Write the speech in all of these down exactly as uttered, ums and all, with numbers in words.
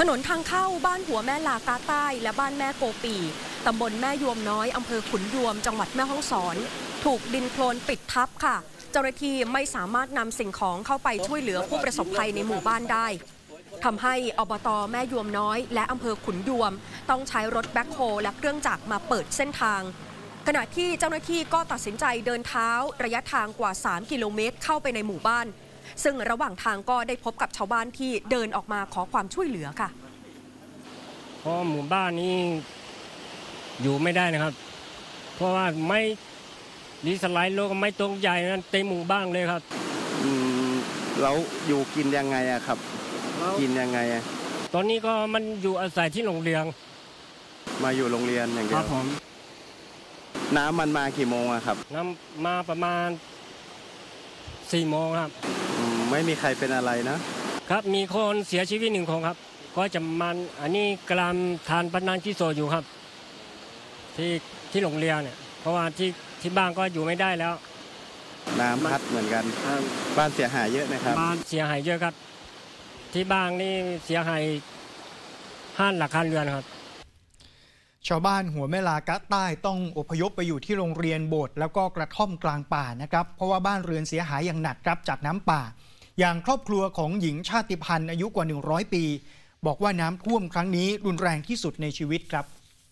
ถนนทางเข้าบ้านหัวแม่ลากาใต้และบ้านแม่โกปีตำบลแม่ยวมน้อยอำเภอขุนยวมจังหวัดแม่ฮ่องสอนถูกดินโคลนปิดทับค่ะเจ้าหน้าที่ไม่สามารถนำสิ่งของเข้าไปช่วยเหลือผู้ประสบภัยในหมู่บ้านได้ทำให้อบต.แม่ยวมน้อยและอำเภอขุนยวมต้องใช้รถแบ็คโฮและเครื่องจักรมาเปิดเส้นทางขณะที่เจ้าหน้าที่ก็ตัดสินใจเดินเท้าระยะทางกว่าสามกิโลเมตรเข้าไปในหมู่บ้านซึ่งระหว่างทางก็ได้พบกับชาวบ้านที่เดินออกมาขอความช่วยเหลือค่ะเพราะหมู่บ้านนี้อยู่ไม่ได้นะครับเพราะว่าไม่ดินสไลด์โลกไม่ตรงใหญ่นั้นเต็มหมู่บ้านเลยครับอืมแล้วอยู่กินยังไงอะครับกินยังไงอะตอนนี้ก็มันอยู่อาศัยที่โรงเรียนมาอยู่โรงเรียนอย่างเดียวครับผมน้ำมันมากี่โมงอะครับน้ำมาประมาณสี่โมงครับไม่มีใครเป็นอะไรนะครับมีคนเสียชีวิตหนึ่งคนครับก็จะมันอันนี้กำลังทานปนันที่โซอยู่ครับที่ที่โรงเรียนเนี่ยเพราะว่าที่ที่บ้านก็อยู่ไม่ได้แล้วน้ำพัดเหมือนกันบ้านเสียหายเยอะนะครับบ้านเสียหายเยอะครับที่บ้านนี่เสียหายห้าหลักคาเรือนครับชาวบ้านหัวแม่ลากะใต้ต้องอพยพไปอยู่ที่โรงเรียนโบสถ์แล้วก็กระท่อมกลางป่านะครับเพราะว่าบ้านเรือนเสียหายอย่างหนักครับจากน้ำป่าอย่างครอบครัวของหญิงชาติพันธุ์อายุกว่าหนึ่งร้อยปีบอกว่าน้ำท่วมครั้งนี้รุนแรงที่สุดในชีวิตครับ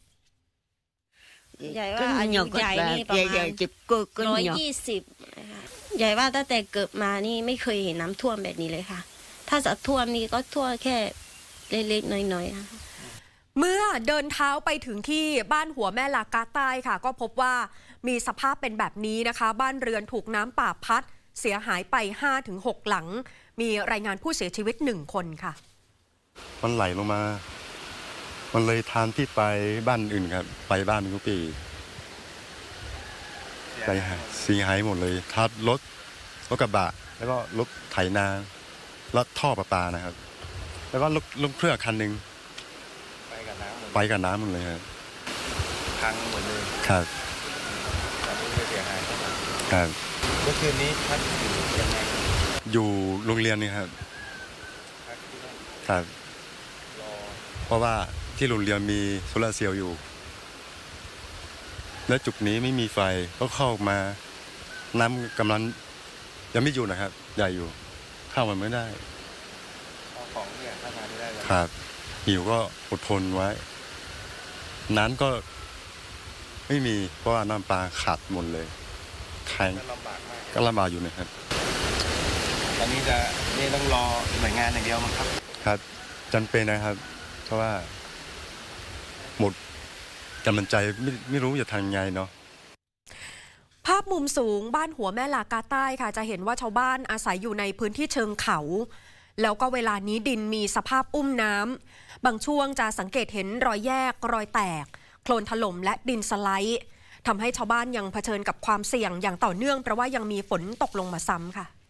ใหญ่ว่าอายุใหญ่นี่ประมาณร้อยยี่สิบใหญ่ว่าตั้งแต่เกิดมานี่ไม่เคยเห็นน้ำท่วมแบบนี้เลยค่ะถ้าจะท่วมนี่ก็ท่วมแค่เล็กๆน้อยๆค่ะเมื่อเดินเท้าไปถึงที่บ้านหัวแม่ลากาใต้ค่ะก็พบว่ามีสภาพเป็นแบบนี้นะคะบ้านเรือนถูกน้ำป่าพัดเสียหายไป ห้าถึงหก หลังมีรายงานผู้เสียชีวิตหนึ่งคนค่ะมันไหลลงมามันเลยทานที่ไปบ้านอื่นครับไปบ้านทุกปีไปเสียหายหมดเลยทับรถรถกระบะแล้วก็รถไถนาแล้วท่อประปานะครับแล้วก็รถรถเครื่องคันหนึ่งไปกับน้ำไปกับน้ำหมดเลยครับพังหมดเลยครับเสียหายครับเมื่อคืนนี้พักอยู่ยังไงอยู่โรงเรียนนี่ครับครับเพราะว่าที่โรงเรียนมีโซลาร์เซลล์อยู่และจุดนี้ไม่มีไฟก็เข้ามาน้ำกำลังยังไม่อยู่นะครับใหญ่อยู่เข้ามาไม่ได้ของเนี่ยเข้ามาไม่ได้ครับหิวก็อดทนไว้น้ำก็ไม่มีเพราะว่าน้ำปลาขาดหมดเลยแข็งก็ลำบากอยู่นะครับตอนนี้จะนี่ต้องรอหน่วยงานอย่างเดียวมั้งครับครับจำเป็นนะครับเพราะว่าหมดกำลังใจไม่ไม่รู้จะทำยังไงเนาะภาพมุมสูงบ้านหัวแม่ลากาใต้ค่ะจะเห็นว่าชาวบ้านอาศัยอยู่ในพื้นที่เชิงเขาแล้วก็เวลานี้ดินมีสภาพอุ้มน้ำบางช่วงจะสังเกตเห็นรอยแยกรอยแตกโคลนถล่มและดินสไลด์ทำให้ชาวบ้านยังเผชิญกับความเสี่ยงอย่างต่อเนื่องเพราะว่ายังมีฝนตกลงมาซ้ำค่ะ